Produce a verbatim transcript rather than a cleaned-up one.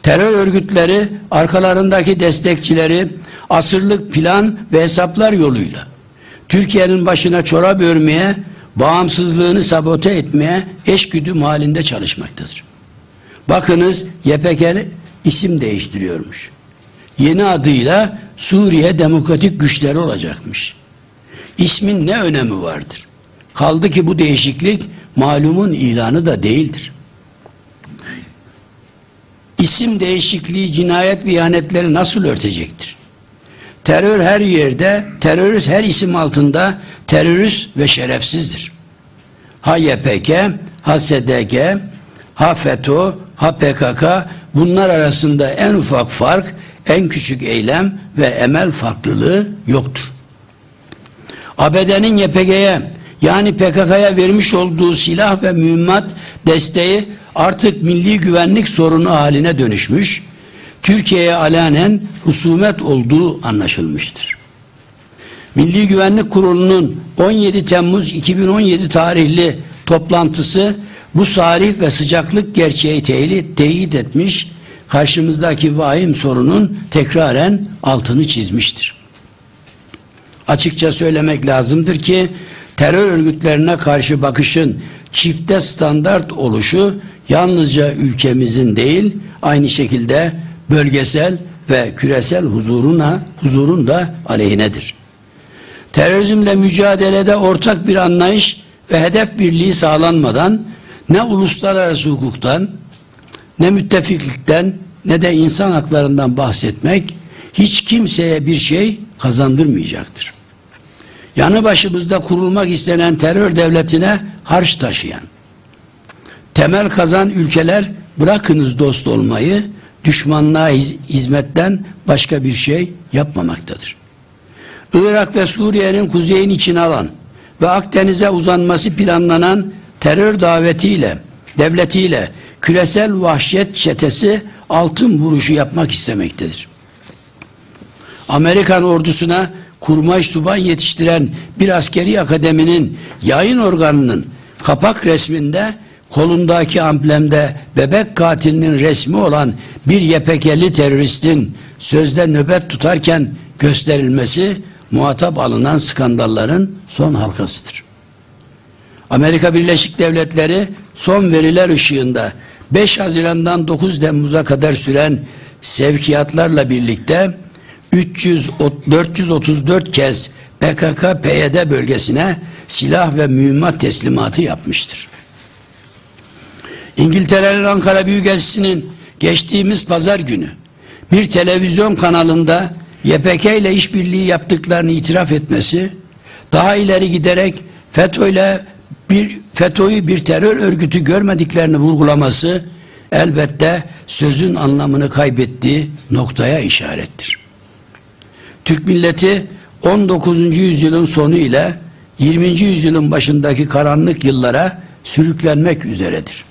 Terör örgütleri arkalarındaki destekçileri asırlık plan ve hesaplar yoluyla Türkiye'nin başına çorap örmeye, bağımsızlığını sabote etmeye eşgüdüm halinde çalışmaktadır. Bakınız Y P G isim değiştiriyormuş. Yeni adıyla Suriye Demokratik Güçleri olacakmış. İsmin ne önemi vardır? Kaldı ki bu değişiklik malumun ilanı da değildir. İsim değişikliği cinayet ve ihanetleri nasıl örtecektir? Terör her yerde, terörist her isim altında terörist ve şerefsizdir. Ha Y P G, ha S D G, ha FETÖ, ha P K K, bunlar arasında en ufak fark, en küçük eylem ve emel farklılığı yoktur. A B D'nin Y P G'ye yani P K K'ya vermiş olduğu silah ve mühimmat desteği artık milli güvenlik sorunu haline dönüşmüş, Türkiye'ye alanen husumet olduğu anlaşılmıştır. Milli Güvenlik Kurulu'nun on yedi Temmuz iki bin on yedi tarihli toplantısı bu sarih ve sıcaklık gerçeği teyit, teyit etmiş, karşımızdaki vahim sorunun tekraren altını çizmiştir. Açıkça söylemek lazımdır ki terör örgütlerine karşı bakışın çifte standart oluşu yalnızca ülkemizin değil, aynı şekilde bölgesel ve küresel huzuruna, huzurun da aleyhinedir. Terörizmle mücadelede ortak bir anlayış ve hedef birliği sağlanmadan ne uluslararası hukuktan, ne müttefiklikten, ne de insan haklarından bahsetmek hiç kimseye bir şey kazandırmayacaktır. Yanı başımızda kurulmak istenen terör devletine harç taşıyan, temel kazan ülkeler bırakınız dost olmayı, düşmanlığa hizmetten başka bir şey yapmamaktadır. Irak ve Suriye'nin kuzeyini içine alan ve Akdeniz'e uzanması planlanan terör davetiyle, devletiyle küresel vahşet çetesi altın vuruşu yapmak istemektedir. Amerikan ordusuna kurmay subay yetiştiren bir askeri akademinin yayın organının kapak resminde kolundaki amblemde bebek katilinin resmi olan bir Y P G'li teröristin sözde nöbet tutarken gösterilmesi muhatap alınan skandalların son halkasıdır. Amerika Birleşik Devletleri son veriler ışığında beş Haziran'dan dokuz Temmuz'a kadar süren sevkiyatlarla birlikte üç yüz dört yüz otuz dört kez P K K P Y D bölgesine silah ve mühimmat teslimatı yapmıştır. İngiltere'nin Ankara Büyükelçisi'nin geçtiğimiz pazar günü bir televizyon kanalında Y P G ile işbirliği yaptıklarını itiraf etmesi, daha ileri giderek FETÖ'yle bir FETÖ'yü bir terör örgütü görmediklerini vurgulaması elbette sözün anlamını kaybettiği noktaya işarettir. Türk milleti on dokuzuncu yüzyılın sonu ile yirminci yüzyılın başındaki karanlık yıllara sürüklenmek üzeredir.